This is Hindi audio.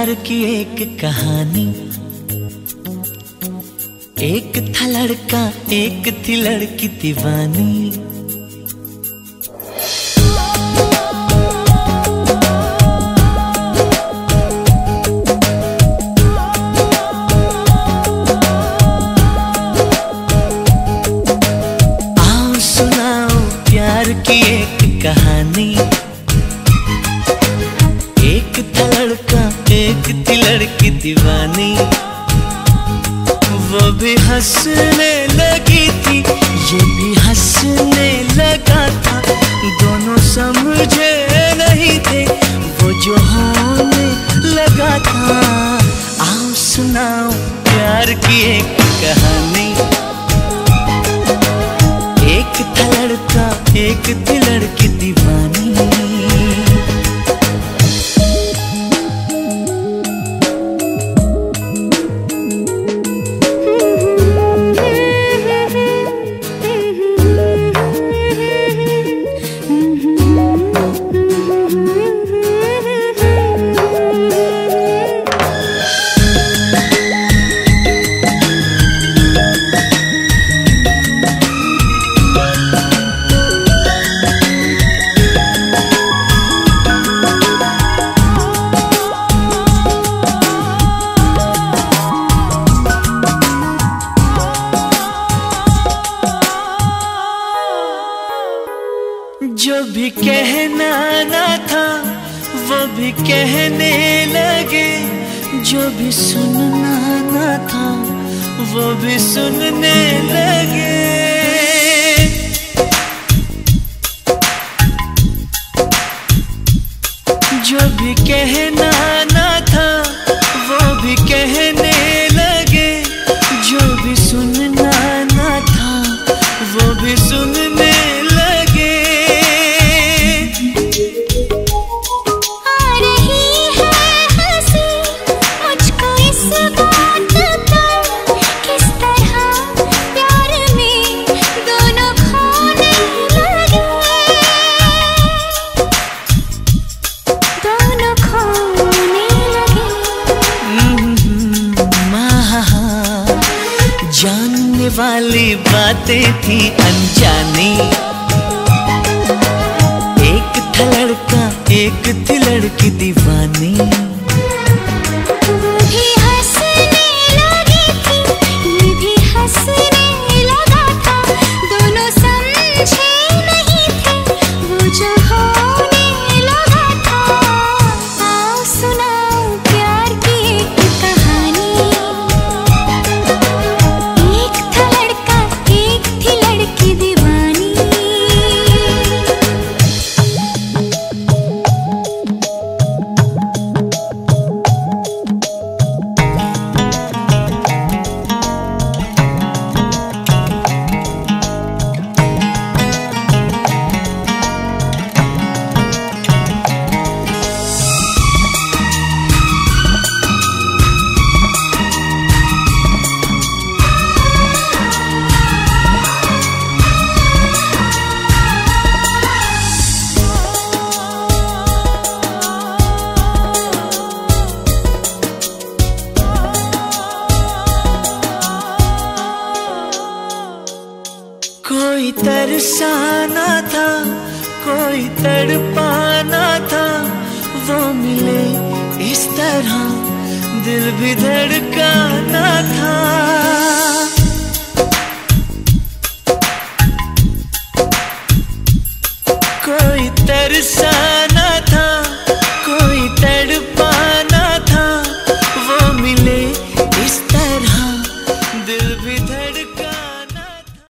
प्यार की एक कहानी। एक था लड़का, एक थी लड़की दीवानी। आओ सुनाओ प्यार की एक कहानी। एक था लड़का, एक थी लड़की दीवानी। वो भी हंसने लगी थी, ये भी हंसने लगा था। दोनों समझे नहीं थे, वो जो होने लगा था। आओ सुनाओ प्यार की एक कहानी। एक था लड़का, एक थी लड़की दीवानी। जो भी कहना ना था वो भी कहने लगे। जो भी सुनना ना था वो भी सुनने लगे। जो भी कहना ना था वो भी कहने लगे। जो भी सुनना ना था वो भी सुनने लगे। जानने वाली बातें थी अनजानी। एक था लड़का, एक थी लड़की दीवानी। भी हंसने लगी थी, ये भी हंसने लगा था। दोनों समझे नहीं थे, वो जो होने लगा था। आओ सुनाओ प्यार की एक कहानी। एक था लड़का, एक थी लड़की दीवानी। कोई तरसाना था, कोई तड़पाना था। वो मिले इस तरह दिल भी धड़काना था। कोई तरसा